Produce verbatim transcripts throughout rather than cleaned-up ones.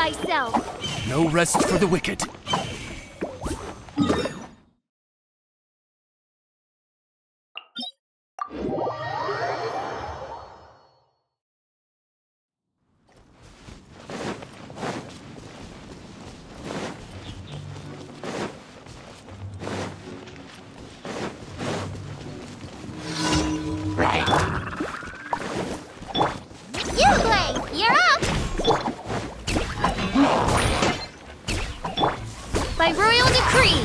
thyself. No rest for the wicked. By royal decree!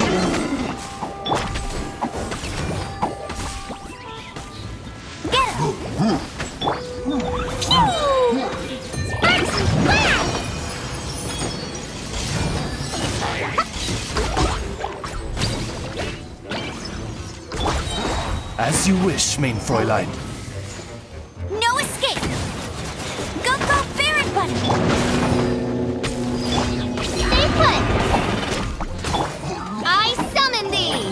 Get him! Pew! Sparks and flash! As you wish, main Fräulein. No escape! Go, go, Baron Bunny! Stay put! I summon thee!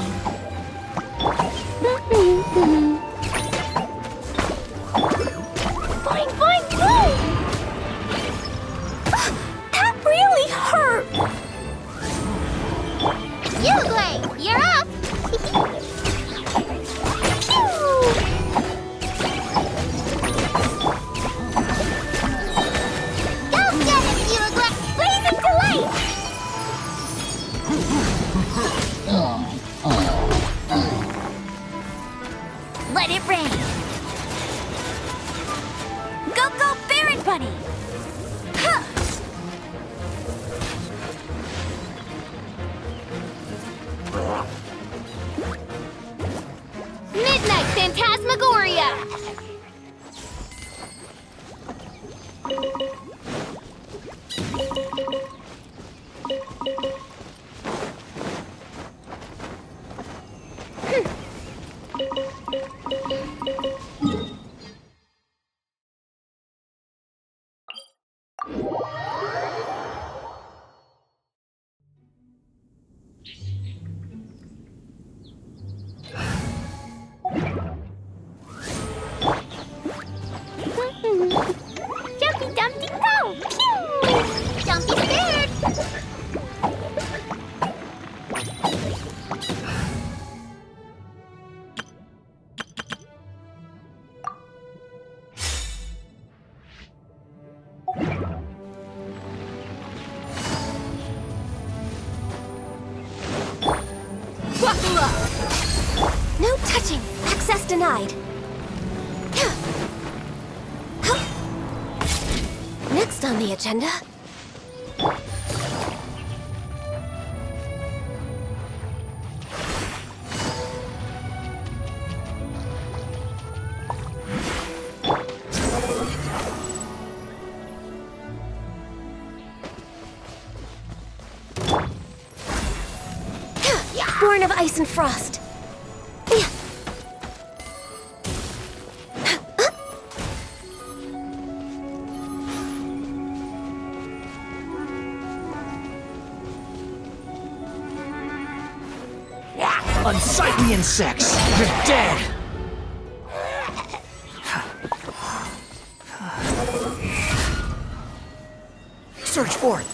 Boing, boing, boing! That really hurt! Uglay, you're up! Go get him, Uglay! Blazing delight! Let it rain! Go, go, Baron Bunny! Huh. Midnight Phantasmagoria! Jumpy Dumpty go! Pew! Jumpy scared! Buckle up! No touching! Access denied! Next on the agenda... Born of ice and frost. Unsightly insects! You're dead! Search forth!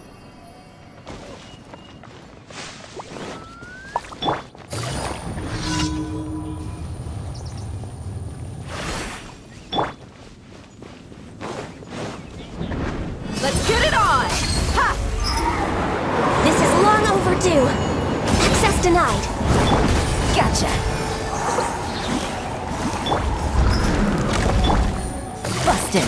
Let's get it on! Ha! This is long overdue. Access denied. Gotcha! Busted.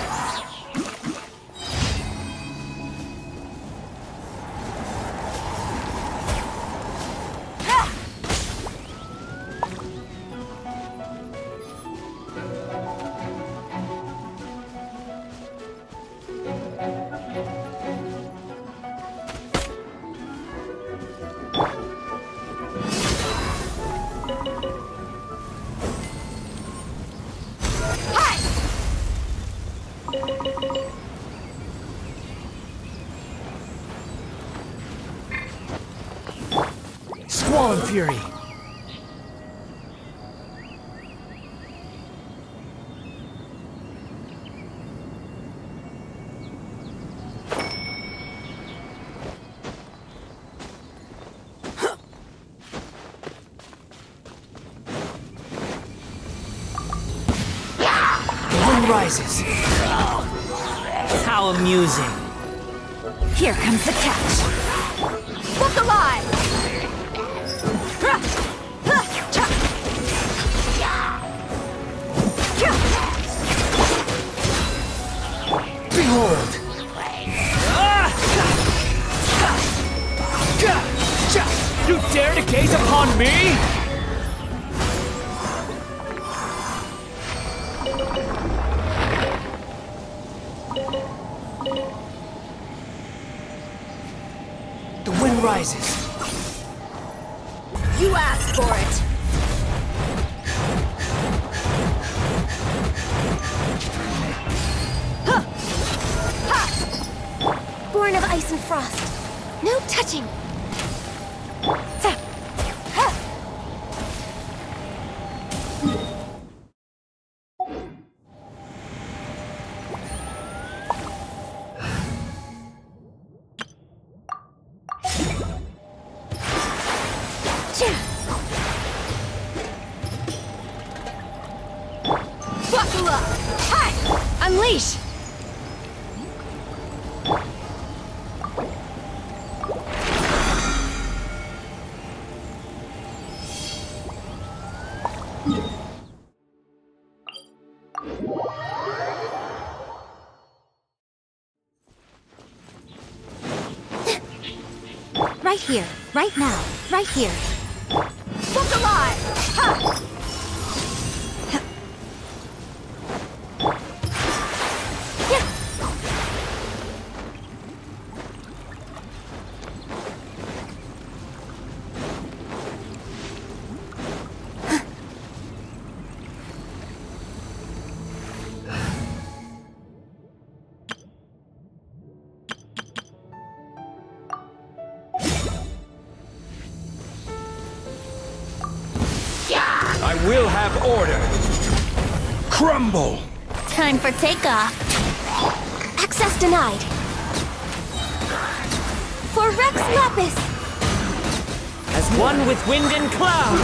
Squall and Fury! wind rises. How amusing. Here comes the catch. Look alive! Behold! You dare to gaze upon me? The wind rises. You asked for it. Born of ice and frost. No touching. Buckle up! Hi! Unleash! Right here, right now, right here. Look alive! Ha! I will have order. Crumble! Time for takeoff. Access denied. For Rex Lapis! As one with wind and cloud.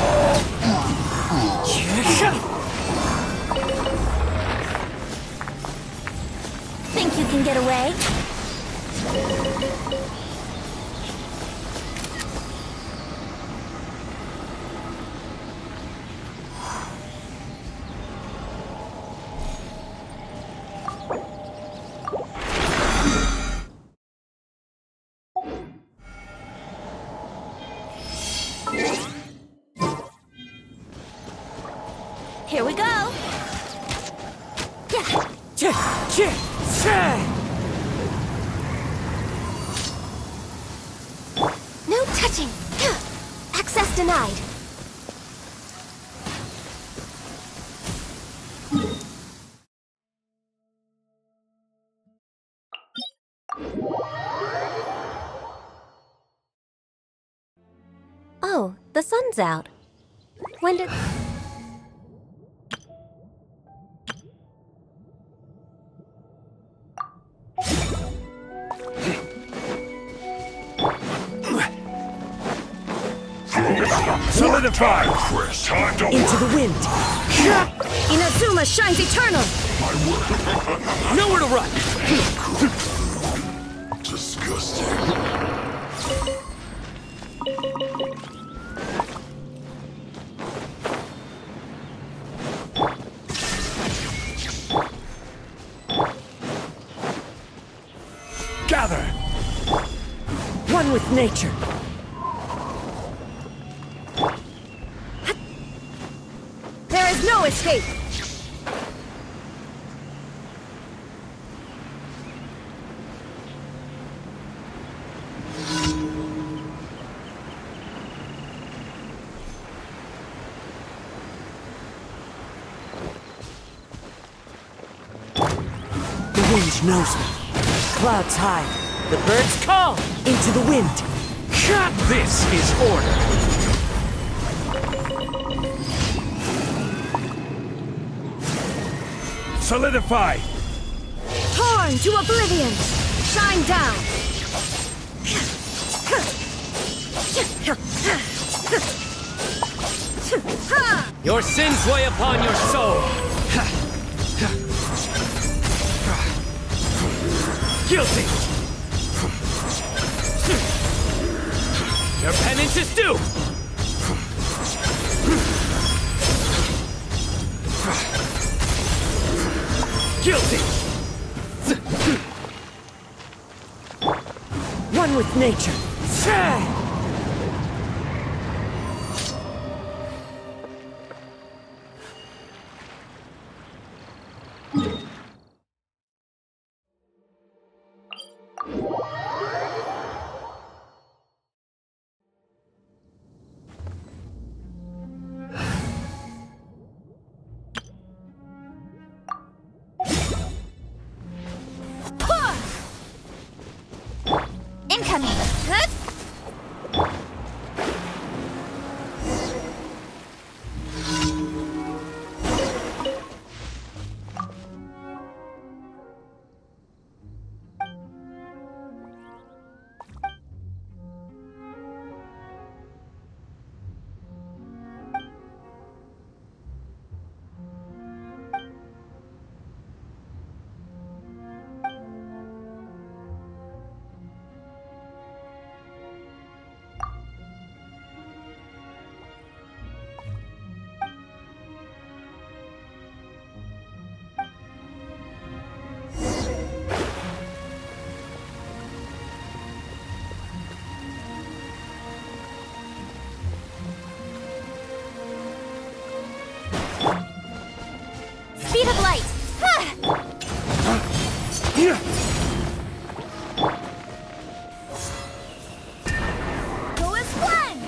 Think you can get away? Here we go! Yeah. No touching! Access denied. Oh, the sun's out. When did... Solidify! Into the wind. Inazuma shines eternal! Nowhere to run. Disgusting. Gather! One with nature. There is no escape! The wind knows me. Clouds high. The birds call. Into the wind. This is order! Solidify! Torn to oblivion! Shine down! Your sins weigh upon your soul. Guilty! Your penance is due! Guilty! One with nature. Incoming! Huh? Speed of light! Go as one!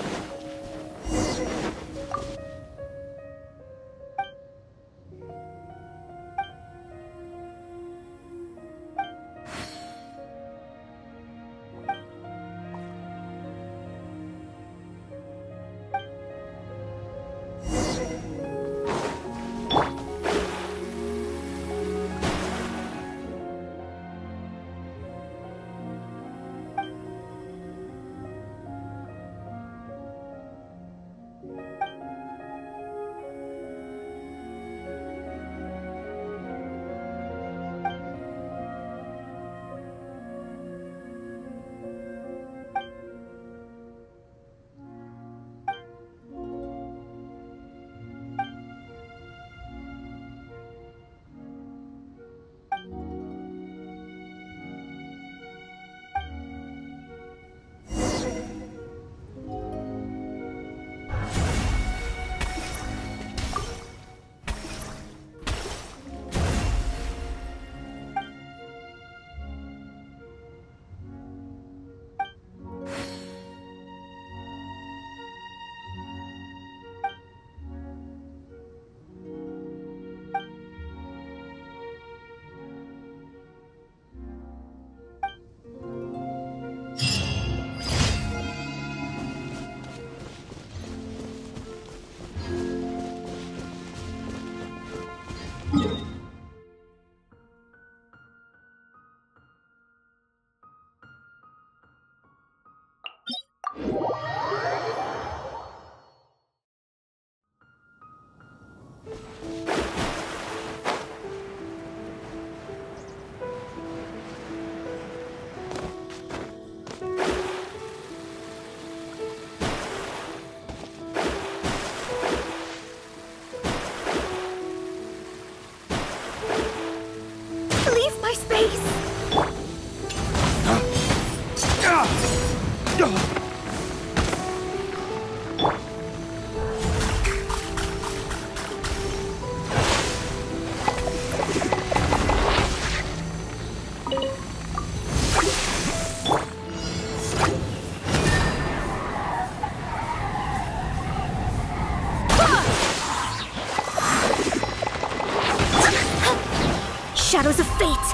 Shadows of fate!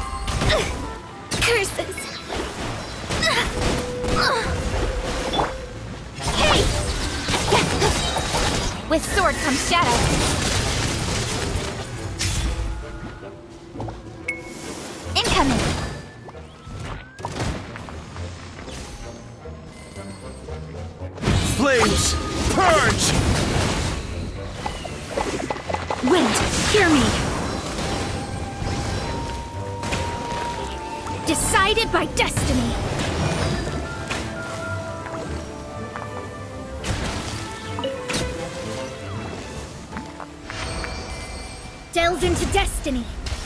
Curses! Hey! With sword comes shadow. Incoming! Flames! Purge! Wind, hear me! Decided by destiny. Delve into destiny.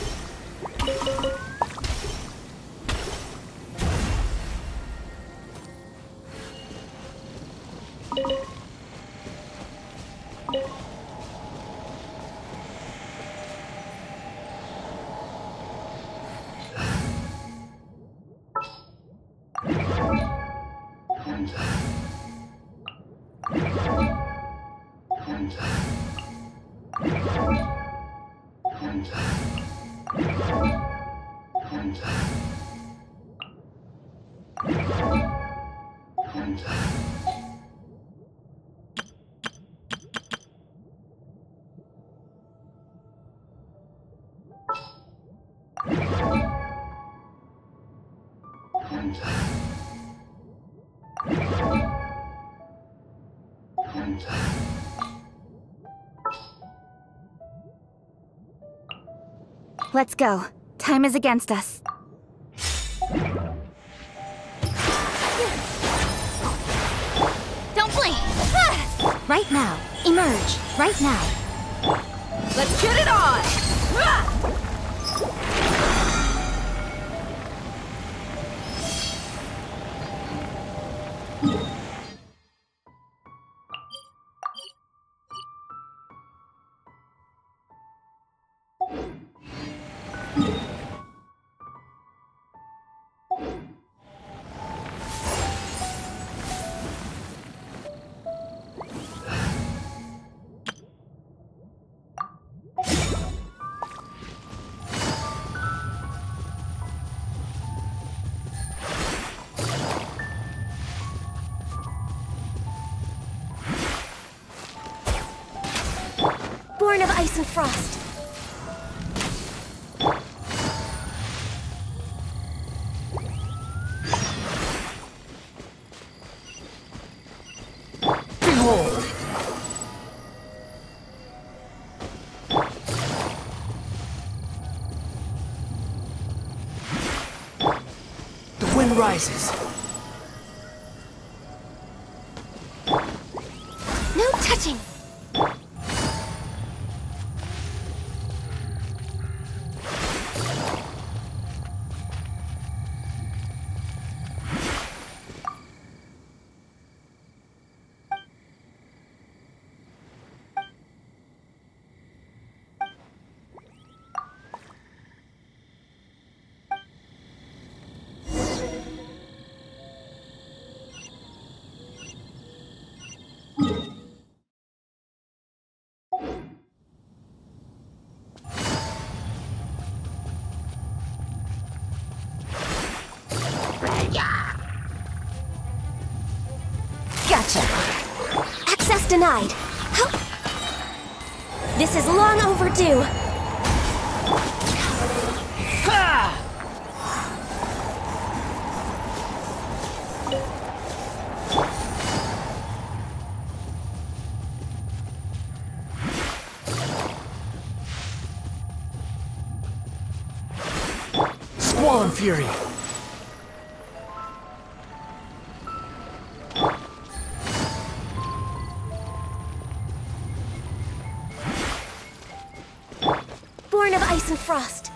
Let's go. Time is against us. Don't blink! Ah! Right now. Emerge. Right now. Let's get it on! Ah! Born of ice and frost. Behold! The wind rises. No touching. Gotcha. Access denied. How? This is long overdue. Ha! Squall and Fury. Born of ice and frost.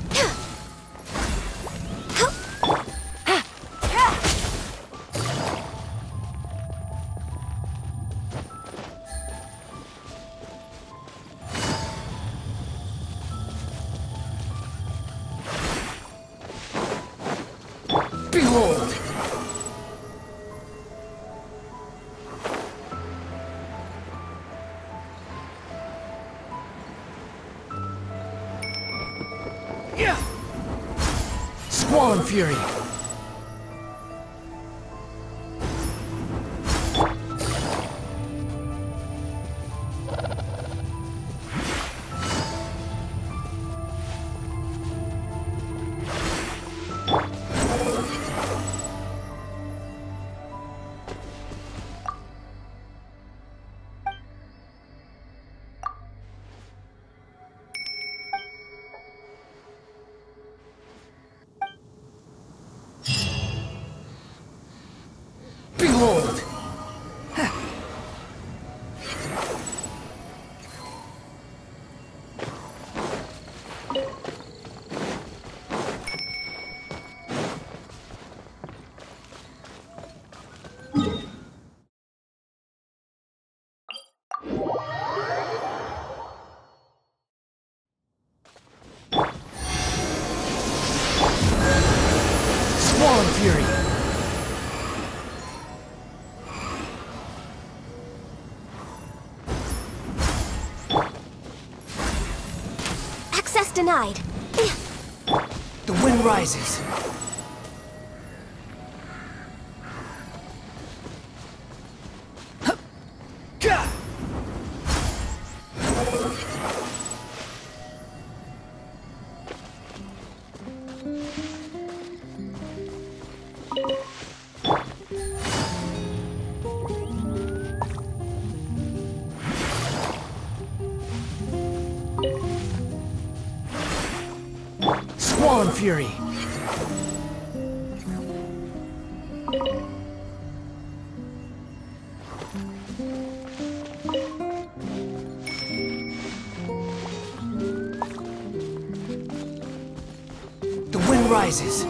Behold! Yeah! Squall and Fury. denied. The wind rises. Squall and Fury. The wind rises.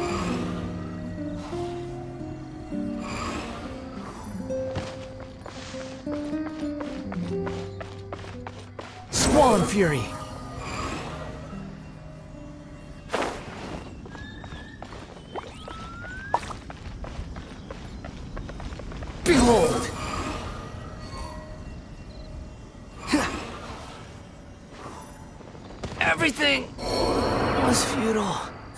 Squall and Fury. Behold! Everything was futile.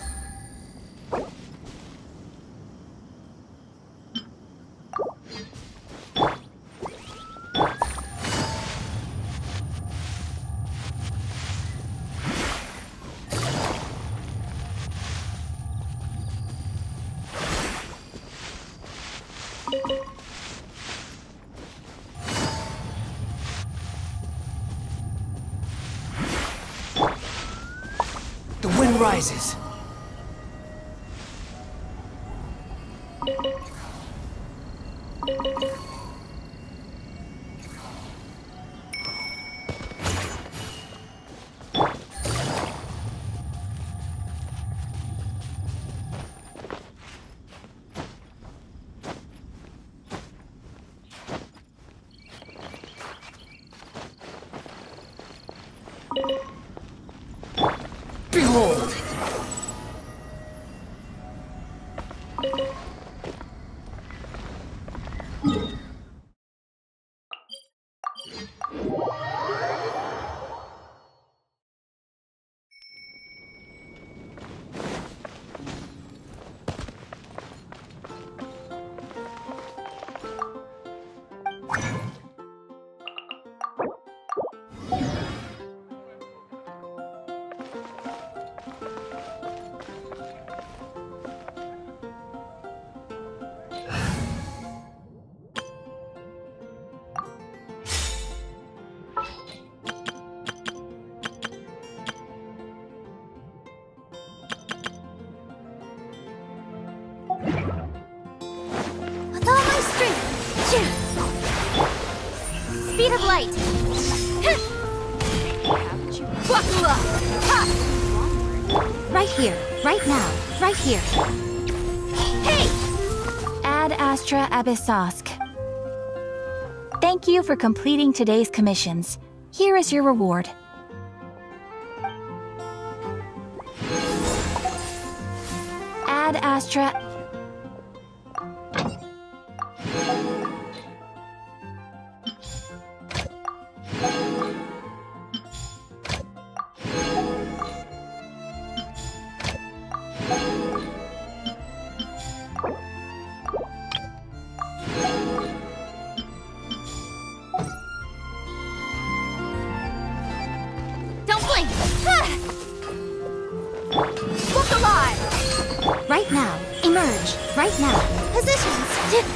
The wind rises. Behold! With all my strength! Speed of light! Wakula! Right here, right now, right here. Hey! Ad Astra Abyssosk. Thank you for completing today's commissions. Here is your reward. Ad Astra... Don't blink! Look alive! Right now. Emerge. Right now. Positions!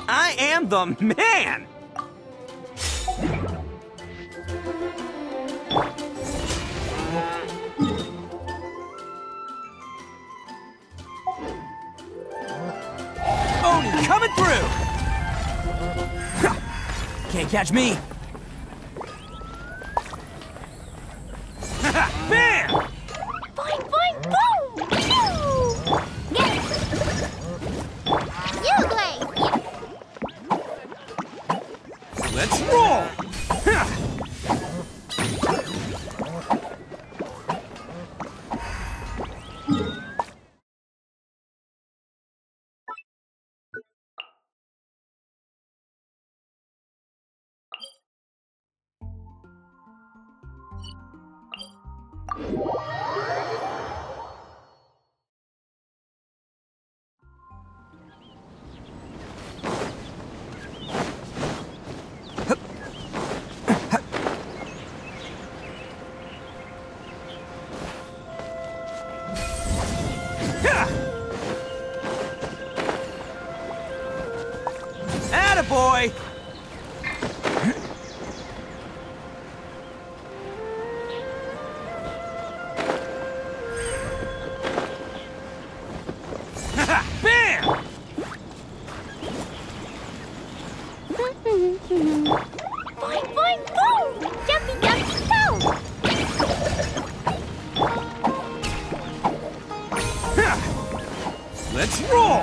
I am the man! Oni coming through! Can't catch me! Bam! Boing, boing, boom! Pew! Get it! You play! Let's roll! Attaboy! Bam! Boing, boing, boom! Jumpy, jumpy, go! Let's roll!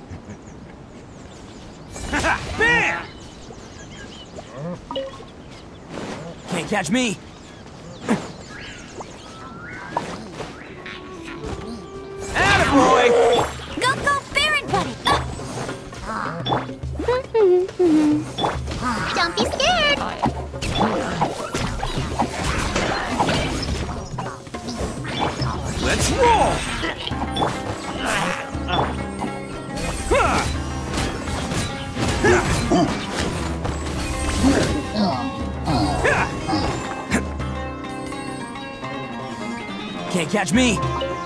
Bam! Can't catch me. Attaboy! Go, go, Baron Buddy! Don't be scared! Let's roll! Can't catch me.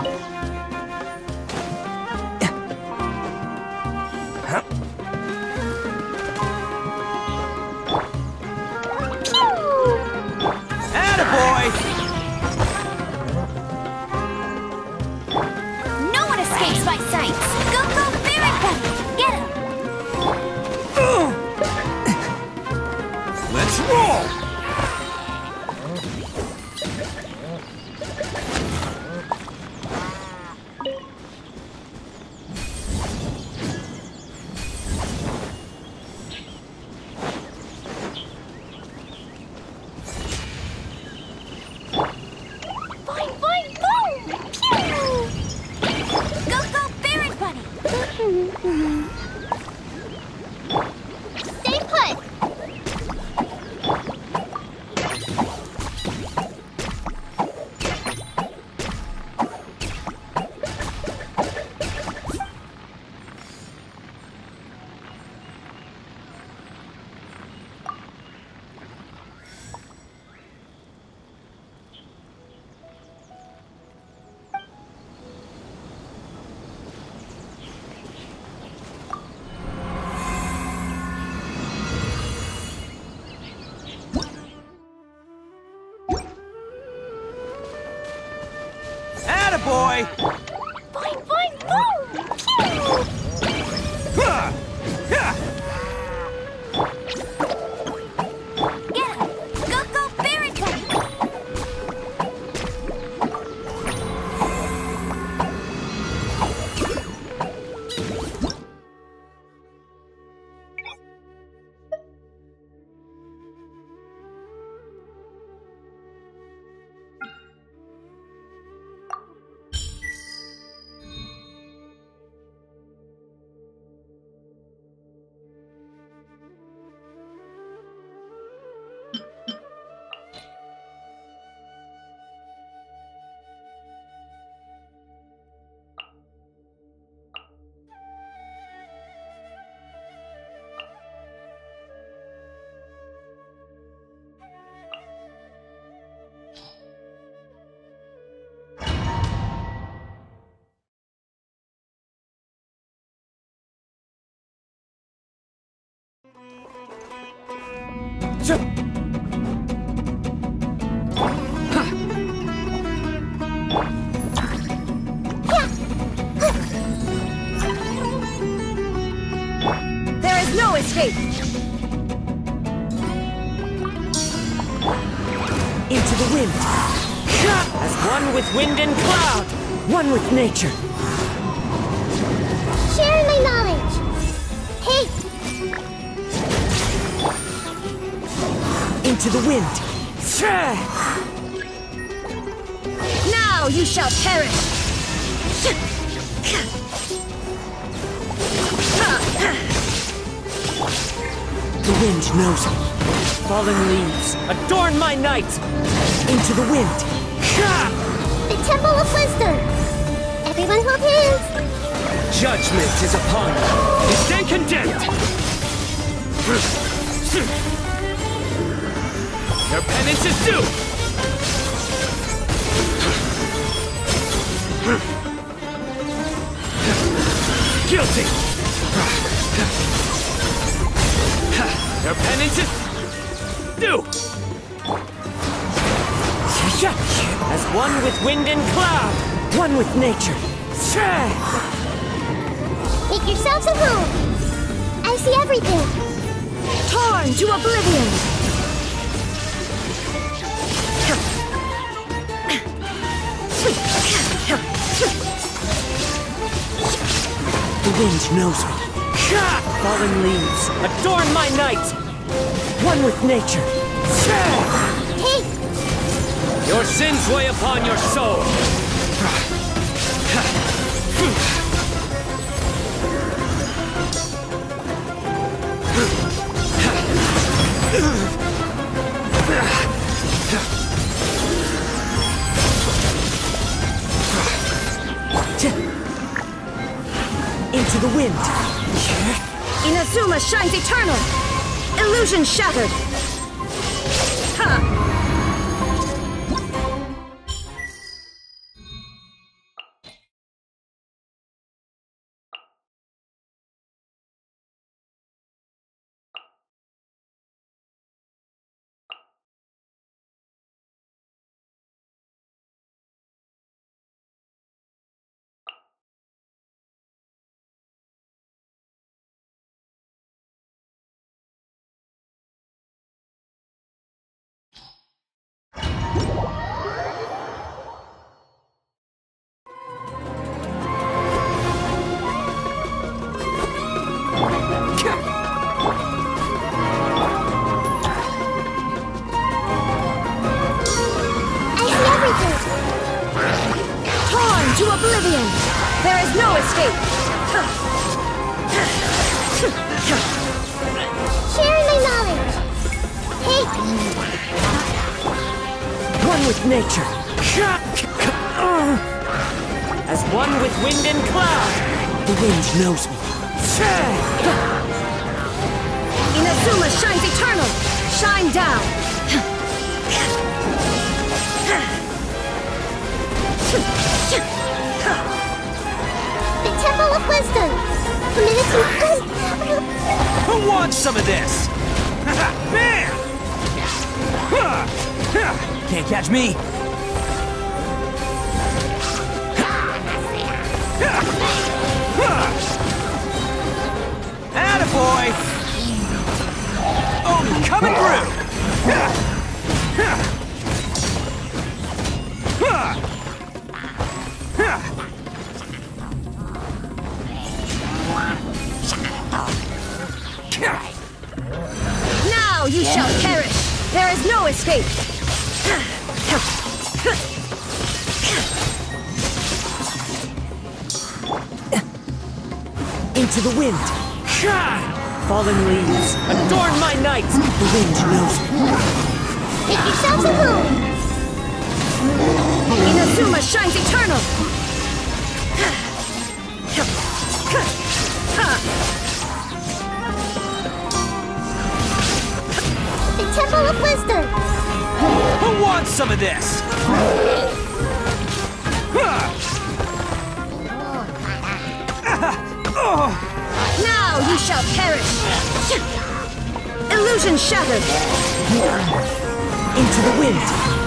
Attaboy! No one escapes my sights! Go, go, Baron Buddy! Get him! Let's roll! Boing, boing, boom! Pew! Go, go, Baron Buddy! Stay put! Attaboy! Boing, boing, boom! Pew! Ha! Ha! Get him! Go, go, Baron Buddy! There is no escape! Into the wind! As one with wind and cloud! One with nature! Share my knowledge! Hey! Into the wind! Now you shall perish! The wind knows me. Fallen leaves, adorn my night! Into the wind! The Temple of Wisdom! Everyone hold hands! Judgment is upon you. You stand condemned. Your penance is due. Guilty. Your penance is due. As one with wind and cloud, one with nature. Make yourselves at home! I see everything! Torn to oblivion! The wind knows me. Falling leaves, adorn my night! One with nature. Hey! Your sins weigh upon your soul. Into the wind. Inazuma shines eternal! Illusion shattered! Ha! To oblivion! There is no escape! Sharing my knowledge! Hey! One with nature! As one with wind and cloud! The wind knows me. Inazuma shines eternal! Shine down! The Temple of Wisdom! Committed to... Who wants some of this? Bam! Can't catch me! Attaboy! Oh, coming through! Now you shall perish! There is no escape! Into the wind! Fallen leaves, adorn my night! The wind knows me. Make yourselves a home! Inazuma shines eternal! The Temple of Wisdom! Who wants some of this? Now you shall perish! Illusion shattered! Into the wind!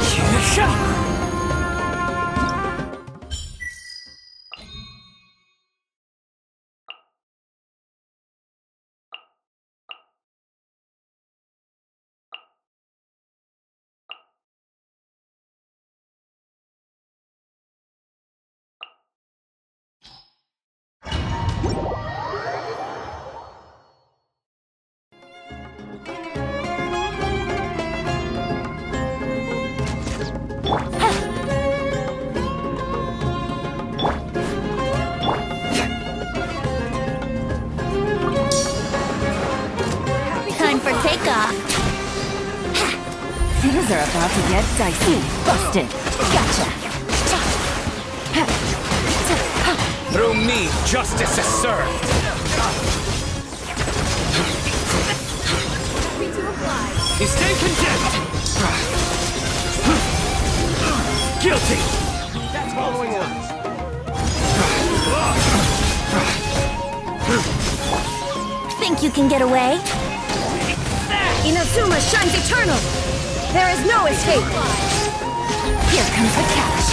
Time for takeoff. Things are about to get dicey. Busted. Gotcha. Through me, justice is served. You stay condemned. Guilty. That's following orders. Think you can get away? Inazuma shines eternal! There is no escape! Here comes the catch.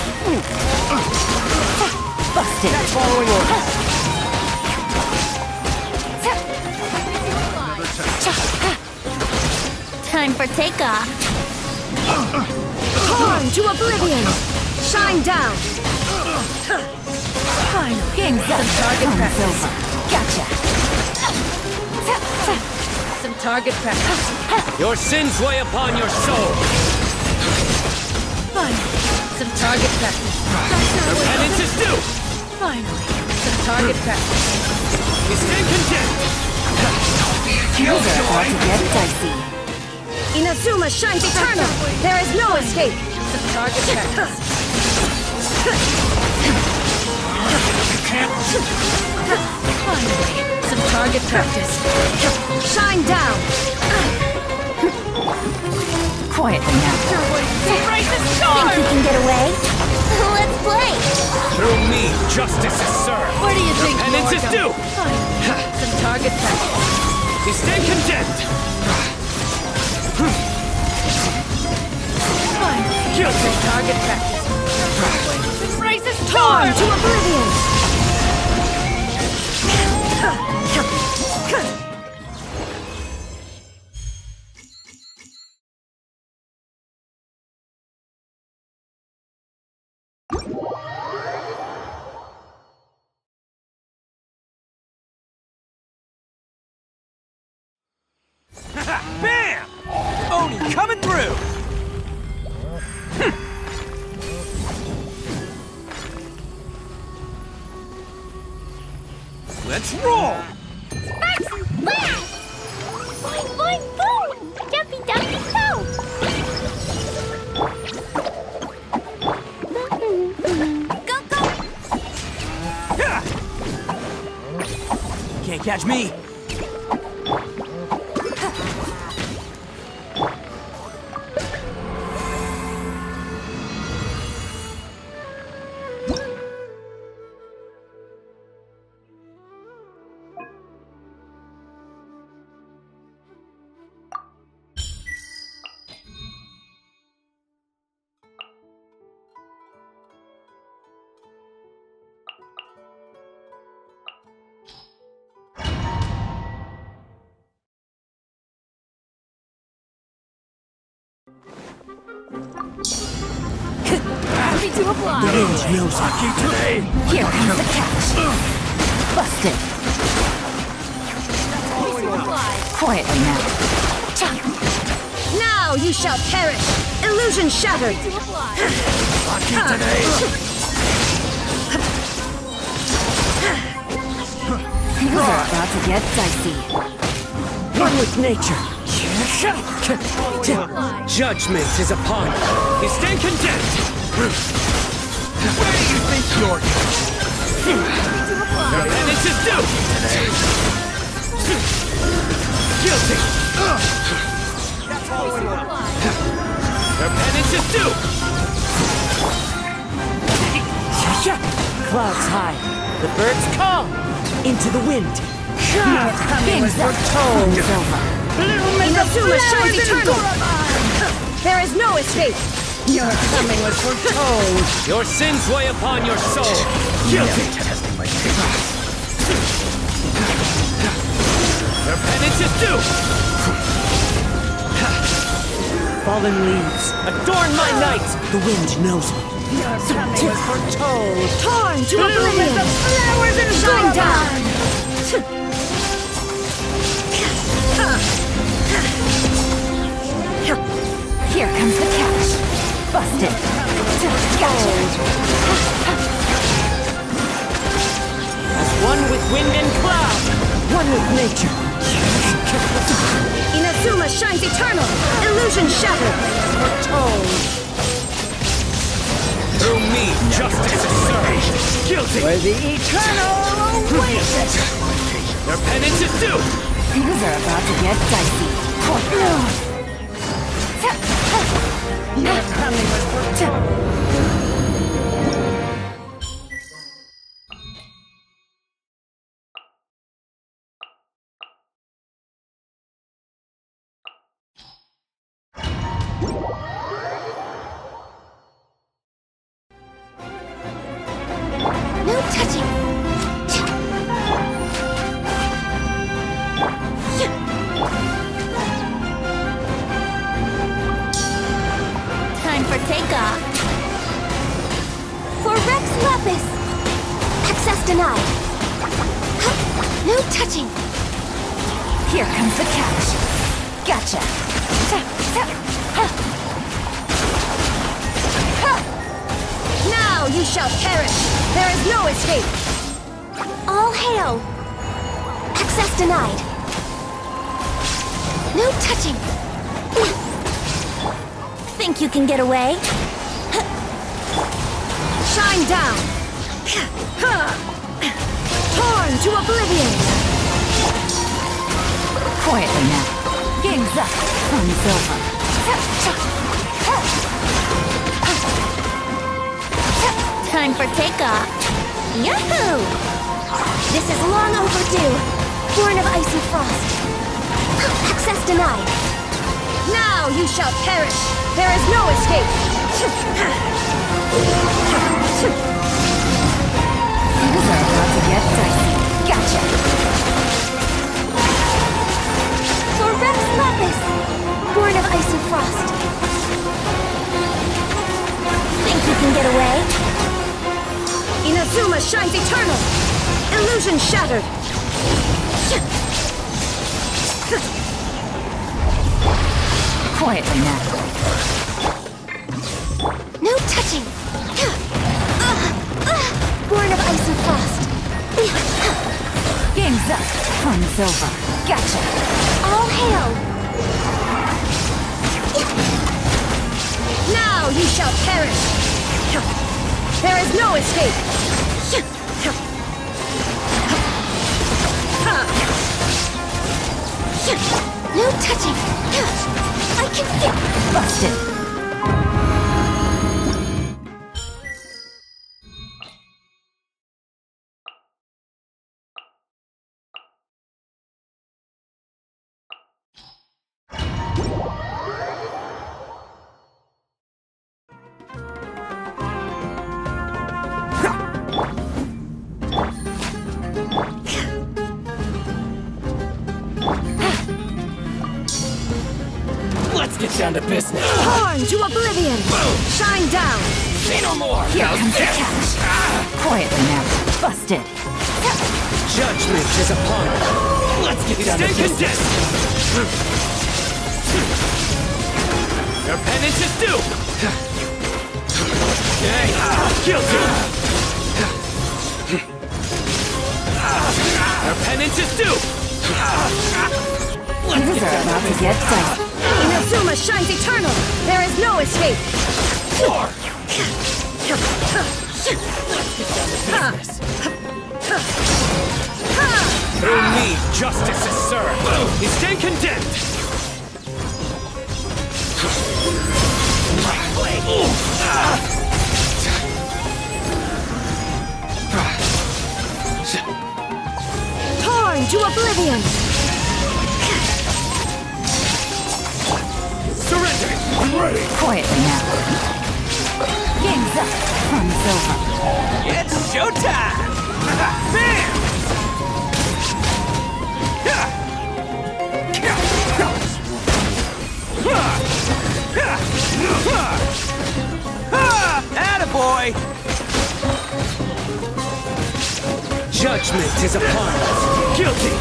Busted. That's following orders. Time for takeoff. Torn to oblivion! Shine down! Fine. King's some target practice. Gotcha. Some target practice. Your sins weigh upon your soul. Fine. Some target practice. Your penance is due. Finally. Some target practice. We stand condemned. Things are about to get dicey. Inazuma shines eternal. There is no escape. Some target practice. Finally. Some target practice. Shine down. Quietly now. Break the Think storm. we can get away? Let's play! Through me, justice is served. Where do you think you Penance are is going? due. Fine. Some target practice. We stand condemned. Fine. Guilty. Some target practice. Embrace the storm to oblivion. Bam! Oni coming through! Let's roll! Boing, boing, boom! Jumpy, dumpy, go! Go, go! Can't catch me! Happy to apply. The wind knows me. Lucky today! Here comes the catch. Busted. Quietly now. Now you shall perish. Illusion shattered. Lucky today! Things are about to get dicey. One with nature. Judgment is upon you. We stand condemned. Where do you think you're Your penance is due. Guilty. Your penance is due. Clouds high. The birds call. Into the wind. Things are told over. Inazuma shines eternal. There is no escape. Your coming was foretold. Your sins weigh upon your soul. Guilty. Your penance is due. Fallen leaves. Adorn my night. The wind knows me. Your coming was foretold. Torn to oblivion. The flowers and shine down. Here comes the catch. Busted. Gotcha. As one with wind and cloud. One with nature. Inazuma shines eternal. Illusion shattered. Foretold. Through me, justice is served. Guilty. For the eternal awaits. Your penance is due. Things are about to get dicey. Your coming was foretold. No touching! Time for takeoff! Access denied. No touching. Here comes the catch. Gotcha. Now you shall perish. There is no escape. All hail. Access denied. No touching. Think you can get away? Shine down. Torn to oblivion. Quietly now. Game's up. Fun's over. Time for takeoff. Yahoo! This is long overdue. Born of ice and frost. Access denied. Now you shall perish. There is no escape. Things are about to get dicey. Gotcha. For Rex Lapis, born of ice and frost. Think you can get away? Inazuma shines eternal. Illusion shattered. Quietly now. No touching. Born of ice and frost. Game's up. Fun's over. Gotcha. All hail. Now you shall perish. There is no escape. No touching. I can feel busted. Let's get down to business. Torn to oblivion. Shine down. Say no more. Here comes the catch. Quietly now. Busted. Judgment is upon us. Let's get down to business. Your penance is due. Okay. Guilty. Your penance is due. Let's Things get are down about to to business. get dicey. Inazuma shines eternal. There is no escape. Four. Let's get down to business. Through me, justice is served. You stand condemned. Torn to oblivion. Surrender. I'm ready. Quietly now. Game's up. Fun's over. It's showtime. Bam! Attaboy! Judgment is upon us. Guilty!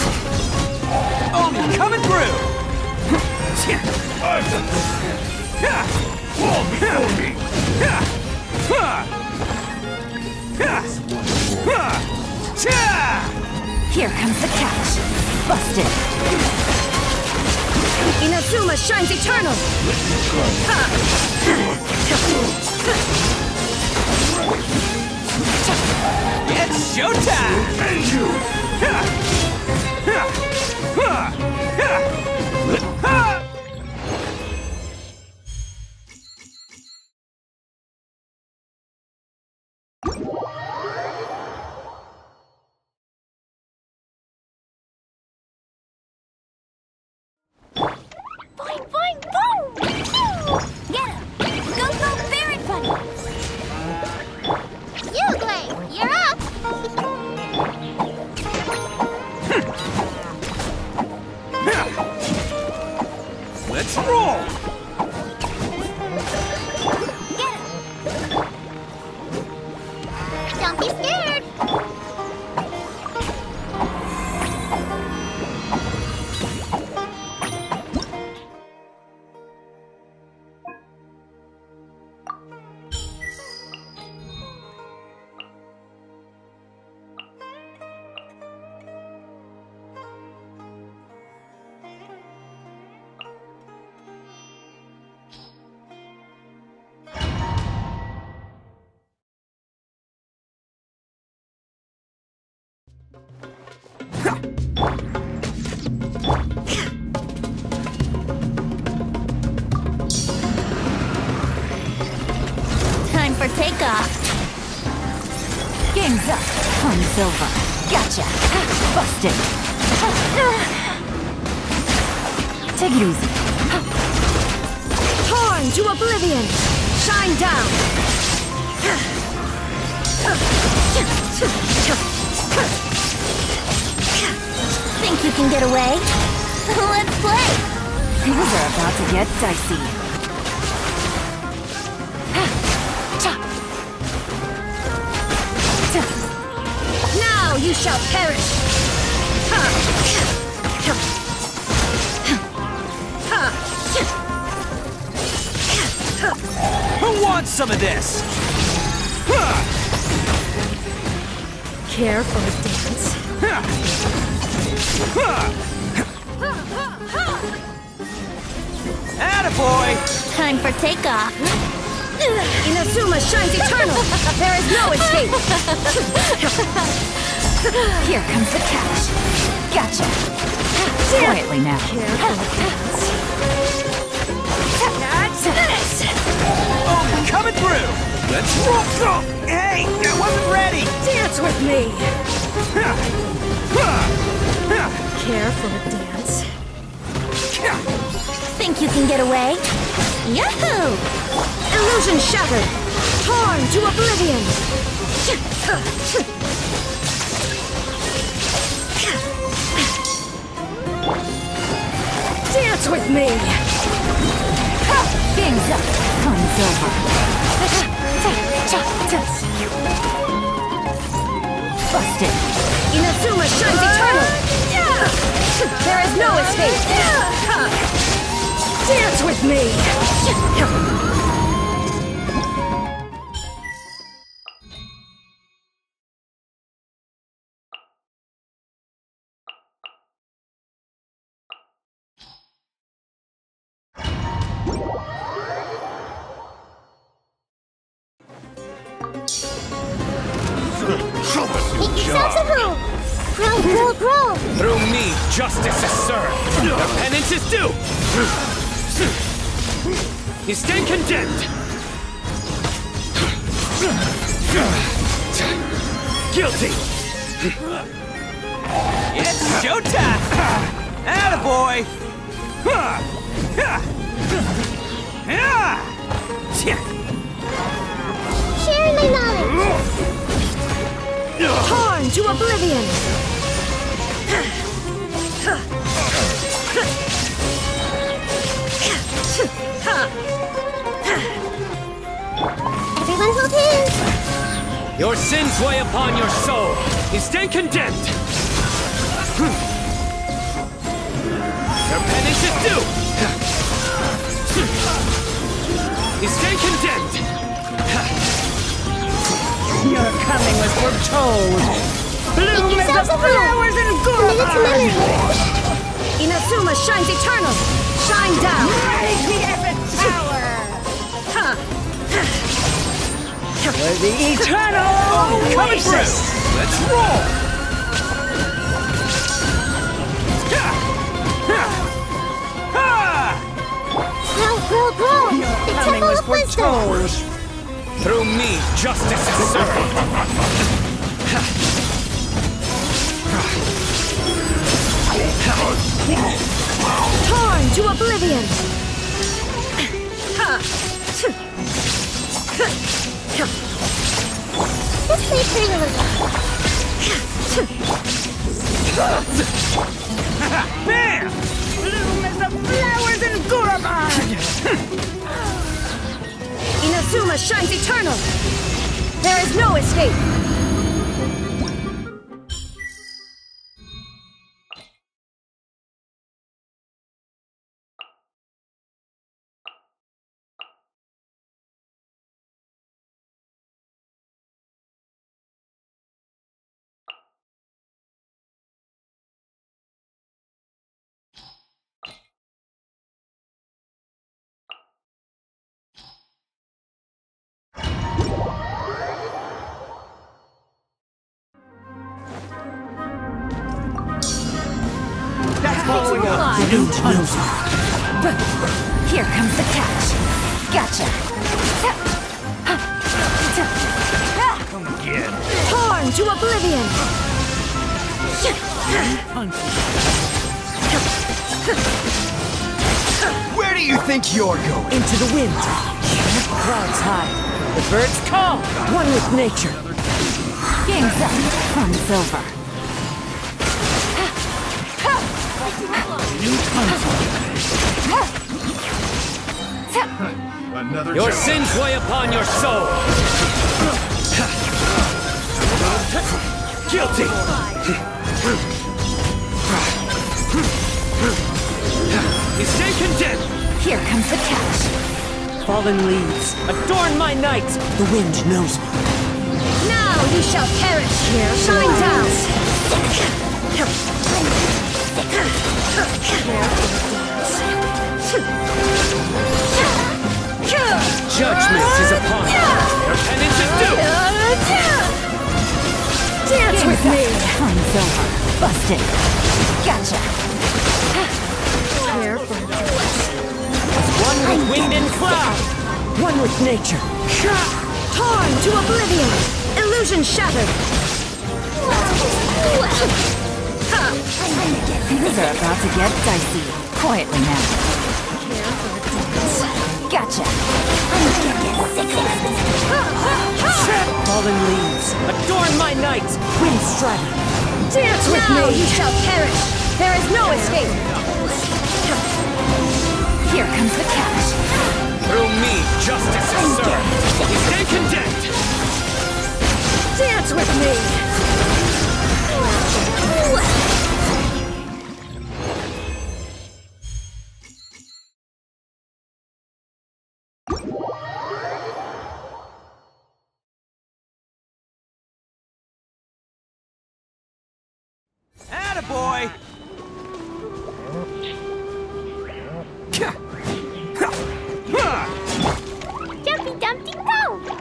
Oni coming through! Fall before me! Here comes the catch. Busted. Inazuma shines eternal. It's showtime! And you! Boing, boing, boom! Pew! Get him! Go, go, Baron Bunny! You, Glade, you're up! Things up. Fun's over. Gotcha. Busted. Take it easy. Torn to oblivion! Shine down! Think you can get away? Let's play! Things are about to get dicey. Now you shall perish! Who wants some of this? Care for a dance? Attaboy! Time for takeoff! Inazuma shines eternal! There is no escape! Here comes the catch. Gotcha. Quietly now. That's this! Oh, coming through! Let's roll! Hey, I wasn't ready! Dance with me! Care for a dance? Think you can get away? Yahoo! Illusion shattered! Torn to oblivion! Dance with me! Things up. Fun's over. Busted. Inazuma shines eternal! There is no escape! Dance with me! Make yourselves at home! Grow, grow, grow! Through me, justice is served. The penance is due. You stand condemned. Guilty. It's showtime. Attaboy. Sharing my knowledge! Torn to oblivion! Everyone hold hands! Your sins weigh upon your soul. You stand condemned. Your penance is due. You stand condemned. Your coming was foretold! Bloom Make as the yourselves at home! flowers in Commit it to Gurman! memory! Inazuma shines eternal! Shine down! Raise the epic tower! For the eternal Coming through. oasis! Let's roll. Grow, grow, grow! The Coming Temple was of Wisdom! foretold! Through me, justice is served. Torn to oblivion! This may hurt a little. Bam! Bloom as the flowers in Gurman! Inazuma shines eternal! There is no escape! Following up! Here comes the catch. Gotcha. Come again. Torn Torn to oblivion! Where do you think you're going? Into the wind. Clouds high. The birds call. One with nature. Game's up. Fun's over. Another Your chance. sins weigh upon your soul. Guilty. You stay condemned. Here comes the catch. Fallen leaves. Adorn my night. The wind knows me. Now you shall perish! Shine down! Judgment is upon you. Your penance is due. Dance with me! Fun's over. Busted. Gotcha. One with wind and cloud. One with nature. Torn to oblivion! Illusion shattered! Things are about to get dicey. Quietly now. Gotcha. Fallen leaves. Adorn my night. Wind strider. Dance with me! You shall perish! There is no escape! Here comes the catch. Through me, justice is served. You stay condemned. Dance with me! Attaboy! Jumpy Dumpty Go!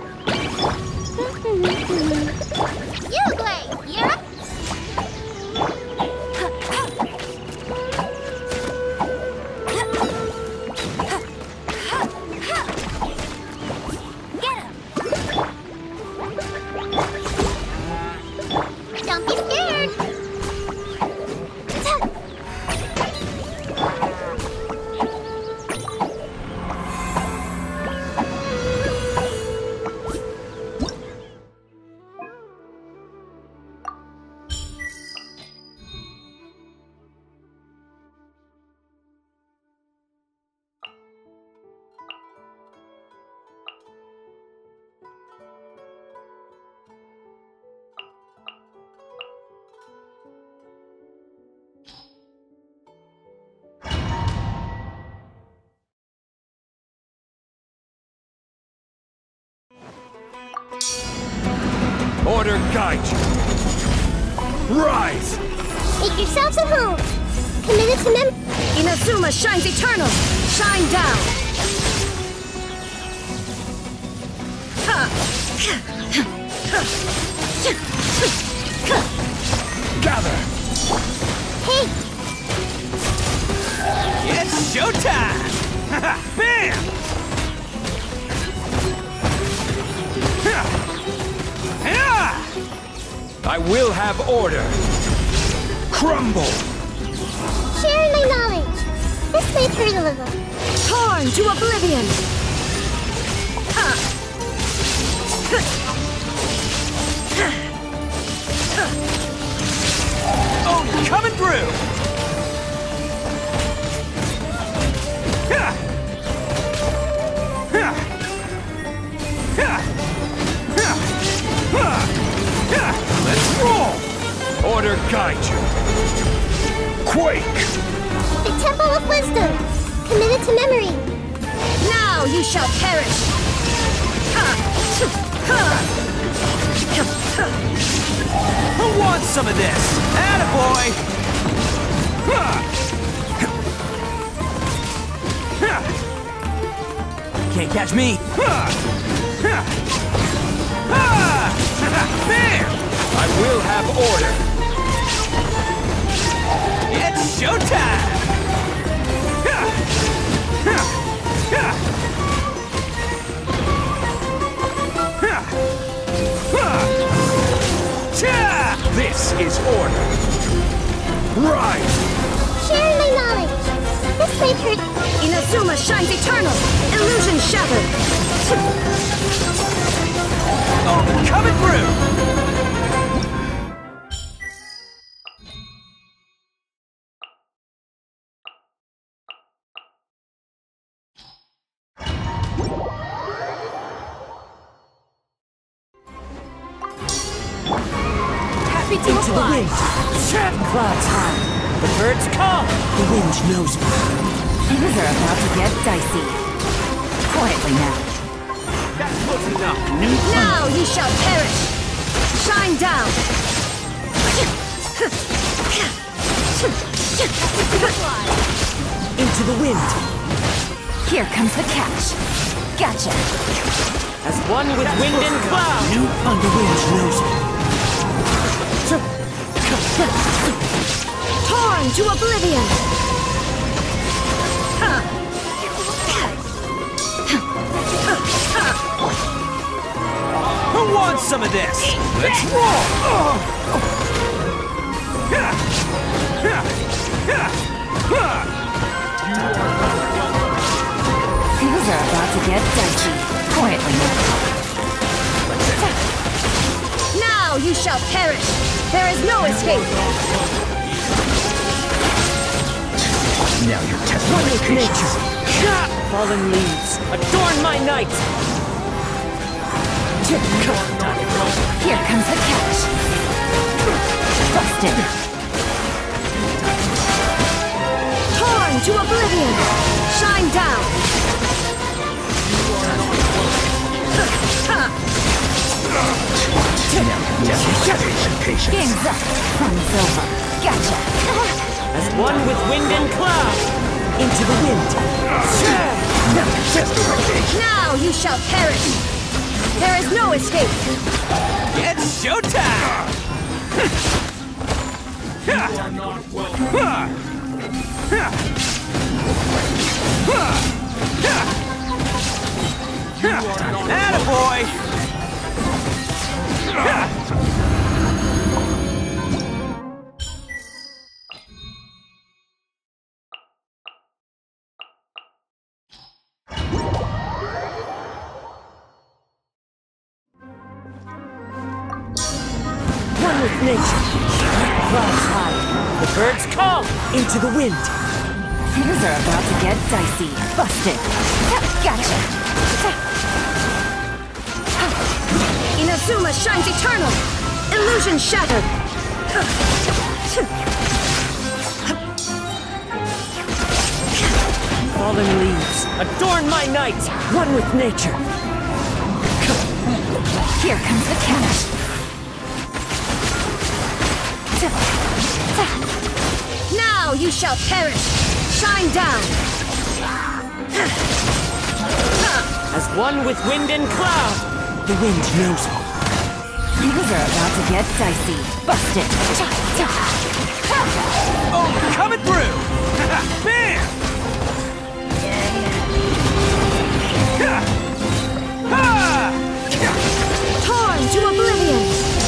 You play, yeah? Get him! Don't be scared! Order guide you. Rise! Make yourselves at home! Committed to mem- Inazuma shines eternal! Shine down! Gather! Hey! It's showtime! Bam! I will have order. Crumble! Sharing my knowledge! This may hurt a little. Torn to oblivion! Oh, coming through! Let's roll! Order guide you. Quake! The Temple of Wisdom! Committed to memory! Now you shall perish! Who wants some of this? Attaboy! Can't catch me! Bam! I will have order. It's showtime! This is order. Rise! Share my knowledge. This might hurt. Inazuma shines eternal! Illusion shattered! Oh, coming through! Happy to Into the apply! wind. Clouds high. The birds call. The wind knows me. Things are about to get dicey. Quietly now. That's close enough. New Now you shall perish! Shine down! Into the wind. Here comes the catch. Gotcha. As one with wind and cloud. New The wind knows me. Torn to oblivion! Who wants some of this? Let's roll! Things are about to get dicey. Quietly now. Now you shall perish! There is no escape! Now you're testing One my with patience. nature. Fallen leaves. Adorn my night. Here comes the catch. Busted. Torn to oblivion! Shine down! Patient, patience. Game's up. Fun's over. Gotcha. As one with wind and cloud. Into the wind. Now you're testing my patience. Now you shall perish! There is no escape! It's showtime! Attaboy! One with nature. Clouds high. The birds call. Into the wind. Things are about to get dicey. Busted. Gotcha. Inazuma shines eternal! Illusion shattered! Fallen leaves. Adorn my night. One with nature. Here comes the catch. Now you shall perish! Shine down! As one with wind and cloud. The wind knows me. Things are about to get dicey. Busted. Oh, coming through! Bam! Torn to oblivion!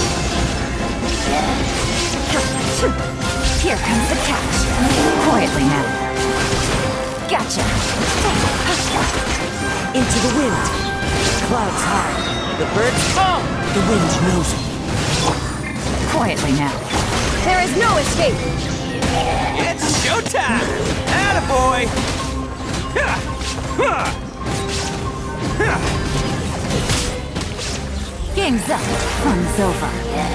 Here comes the catch. Quietly now. Gotcha. Into the wind. Clouds high. The birds call. The wind knows me. Quietly now. There is no escape! It's showtime! Attaboy! Game's up. Fun's over.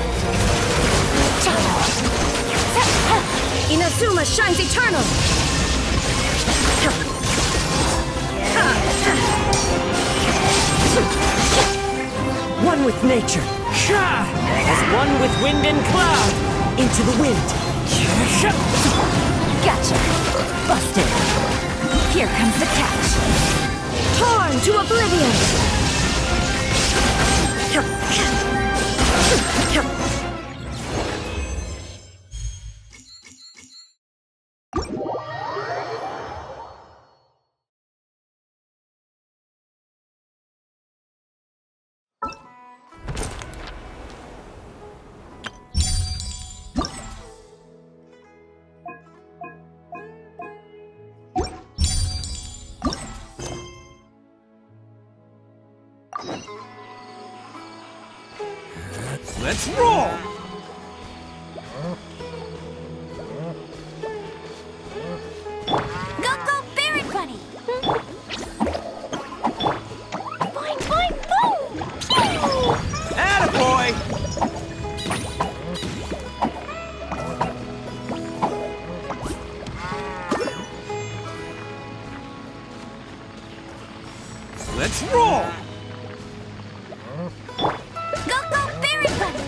Inazuma shines eternal! One with nature. As one with wind and cloud. Into the wind. Gotcha. Busted. Here comes the catch. Torn to oblivion! Let's roll! Go, go, Barret Bunny! Boing, boing, boom! Pew! Attaboy! Let's roll! Go, go, Barret Bunny!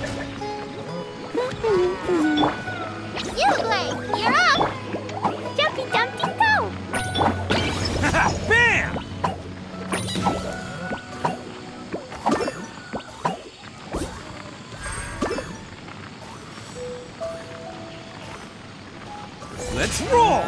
You, Blake, you're up! Jumpy, jumpy, go! Bam! Let's roll!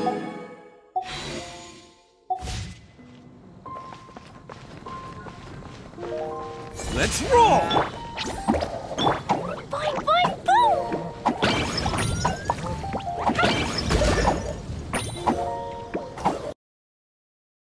Let's roll!